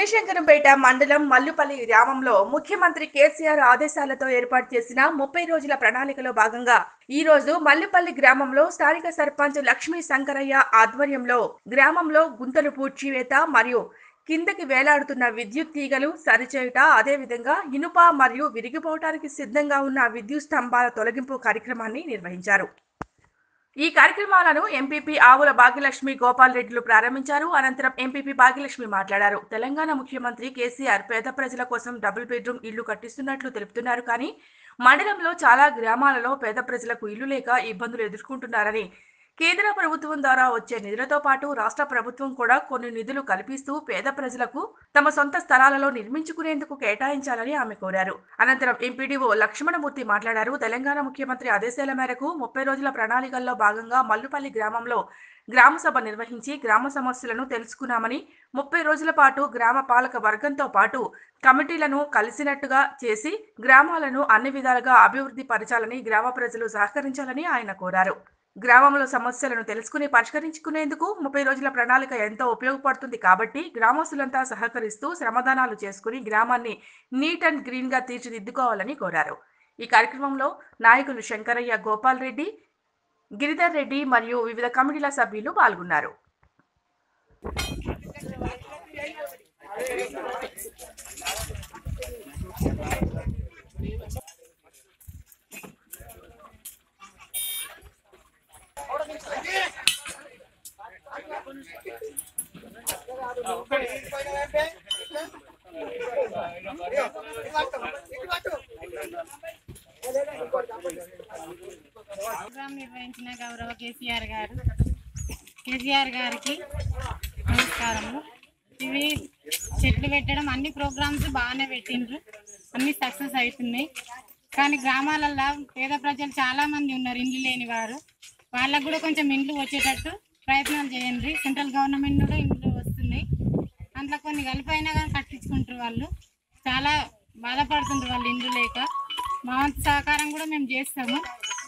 శివశంకరంపేట మండలం మల్లుపల్లి గ్రామంలో ముఖ్యమంత్రి కేసీఆర్ ఆదేశాలతో ఏర్పాటు చేసిన 30 రోజుల ప్రణాళికలో భాగంగా ఈ రోజు మల్లుపల్లి గ్రామంలో స్థానిక సర్పంచ్ లక్ష్మీ శంకరయ్య ఆధ్వర్యంలో గ్రామంలో గుంతలు పూడ్చివేత మరియు కిందకి వేలాడుతున్న విద్యుత్ తీగలు సరిచేయుట, అదేవిధంగా ఇనుప మరియు విరిగిపోవడానికి సిద్ధంగా ఉన్న విద్యుత్ స్తంభాల తొలగింపు కార్యక్రమాన్ని నిర్వహించారు. ఈ కార్యక్రమాలను ఎంపీపీ ఆవుల భాగ్యలక్ష్మి గోపాల్ రెడ్డిలు ప్రారంభించారు. అనంతరం ఎంపీపీ భాగ్యలక్ష్మి మాట్లాడారు. తెలంగాణ ముఖ్యమంత్రి కేసీఆర్ పేద ప్రజల కోసం డబుల్ బెడ్రూమ్ ఇళ్లు కట్టిస్తున్నట్లు తెలుపుతున్నారు. కానీ మండలంలో చాలా గ్రామాలలో పేద ప్రజలకు ఇల్లు లేక ఇబ్బందులు ఎదుర్కొంటున్నారని, కేంద్ర ప్రభుత్వం ద్వారా వచ్చే నిధులతో పాటు రాష్ట్ర ప్రభుత్వం కూడా కొన్ని నిధులు కల్పిస్తూ పేద ప్రజలకు తమ సొంత స్థలాలలో నిర్మించుకునేందుకు కేటాయించాలని ఆమె కోరారు. అనంతరం ఎంపీడీఓ లక్ష్మణమూర్తి మాట్లాడారు. తెలంగాణ ముఖ్యమంత్రి ఆదేశాల మేరకు 30 రోజుల ప్రణాళికల్లో భాగంగా మల్లుపల్లి గ్రామంలో గ్రామ సభ నిర్వహించి గ్రామ సమస్యలను తెలుసుకున్నామని, 30 రోజుల పాటు గ్రామ పాలక వర్గంతో పాటు కమిటీలను కలిసినట్టుగా చేసి గ్రామాలను అన్ని విధాలుగా అభివృద్ధి పరచాలని, గ్రామ ప్రజలు సహకరించాలని ఆయన కోరారు. గ్రామంలో సమస్యలను తెలుసుకుని పరిష్కరించుకునేందుకు 30 రోజుల ప్రణాళిక ఎంతో ఉపయోగపడుతుంది కాబట్టి గ్రామస్తులంతా సహకరిస్తూ శ్రమదానాలు చేసుకుని గ్రామాన్ని నీట్ అండ్ గ్రీన్ గా తీర్చిదిద్దుకోవాలని కోరారు. ఈ కార్యక్రమంలో నాయకులు శంకరయ్య, గోపాల్ రెడ్డి, గిరిధర్ రెడ్డి మరియు వివిధ కమిటీల సభ్యులు పాల్గొన్నారు. ప్రోగ్రాం నిర్వహించిన గౌరవ కేసీఆర్ గారికి నమస్కారము. ఇవి చెట్లు పెట్టడం అన్ని ప్రోగ్రామ్స్ బాగానే పెట్టిండ్రు, అన్ని సక్సెస్ అవుతున్నాయి. కానీ గ్రామాలలో పేద ప్రజలు చాలా మంది ఉన్నారు, ఇండ్లు లేని వారు. వాళ్ళకు కూడా కొంచెం ఇండ్లు వచ్చేటట్టు ప్రయత్నాలు చేయండి. సెంట్రల్ గవర్నమెంట్ కూడా ఇండ్లు వస్తున్నాయి, అందులో కొన్ని కలిపైనా కానీ కట్టించుకుంటారు. వాళ్ళు చాలా బాధపడుతుంటారు వాళ్ళు ఇండ్లు లేక. మా వంతు సహకారం కూడా మేము చేస్తాము.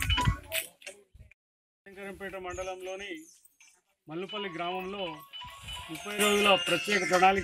శంకరంపేట మండలంలోని మల్లుపల్లి గ్రామంలో 30 రోజుల ప్రత్యేక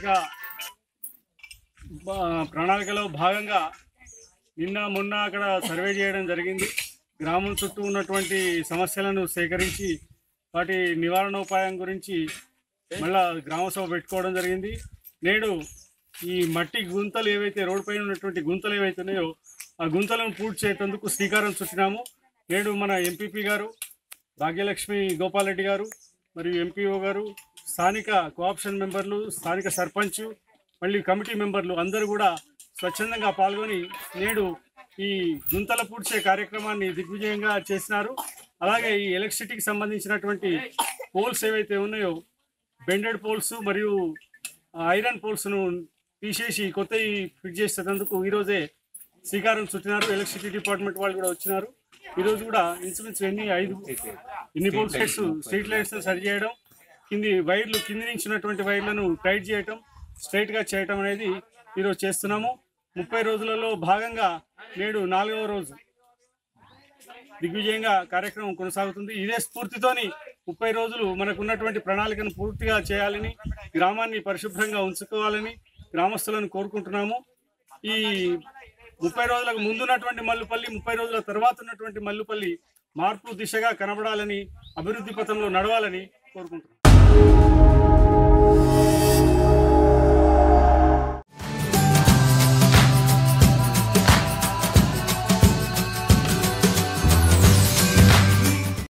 ప్రణాళికలో భాగంగా నిన్న మొన్న అక్కడ సర్వే చేయడం జరిగింది. గ్రామం చుట్టూ ఉన్నటువంటి సమస్యలను సేకరించి వాటి నివారణోపాయం గురించి మళ్ళా గ్రామసభ పెట్టుకోవడం జరిగింది. నేడు ఈ మట్టి గుంతలు ఏవైతే రోడ్డు పైన ఉన్నటువంటి గుంతలు ఏవైతే ఉన్నాయో ఆ గుంతలను పూర్తి చేయటందుకు శ్రీకారం చుట్టినాము. నేడు మన ఎంపీపీ గారు భాగ్యలక్ష్మి గోపాల్ రెడ్డి గారు మరియు ఎంపీఓ గారు, స్థానిక కోఆప్షన్ మెంబర్లు, స్థానిక సర్పంచ్, మళ్ళీ కమిటీ మెంబర్లు అందరూ కూడా స్వచ్ఛందంగా పాల్గొని నేడు ఈ గుంతల పూడ్చే కార్యక్రమాన్ని దిగ్విజయంగా చేసినారు. అలాగే ఈ ఎలక్ట్రిసిటీకి సంబంధించినటువంటి పోల్స్ ఏవైతే ఉన్నాయో బెండెడ్ పోల్స్ మరియు ఐరన్ పోల్స్ను తీసేసి కొత్తవి ఫిట్ చేసేందుకు ఈరోజే శ్రీకారం చుట్టినారు. ఎలక్ట్రిసిటీ డిపార్ట్మెంట్ వాళ్ళు కూడా వచ్చినారు. ఈరోజు కూడా ఇన్సూరెన్స్ ఇన్ని పోల్స్ లైట్స్, స్ట్రీట్ లైట్స్ సరి చేయడం, కింది నుంచి ఉన్నటువంటి వైర్లను టైట్ చేయటం, స్ట్రైట్గా చేయటం అనేది ఈరోజు చేస్తున్నాము. 30 రోజులలో భాగంగా నేడు 4వ రోజు దిగ్విజయంగా కార్యక్రమం కొనసాగుతుంది. ఇదే స్ఫూర్తితోని 30 రోజులు మనకు ఉన్నటువంటి ప్రణాళికను పూర్తిగా చేయాలని, గ్రామాన్ని పరిశుభ్రంగా ఉంచుకోవాలని గ్రామస్తులను కోరుకుంటున్నాము. ఈ 30 రోజులకు ముందున్నటువంటి మల్లుపల్లి, 30 రోజుల తర్వాత ఉన్నటువంటి మల్లుపల్లి మార్పు దిశగా కనబడాలని, అభివృద్ధి పథంలో నడవాలని కోరుకుంటున్నాం.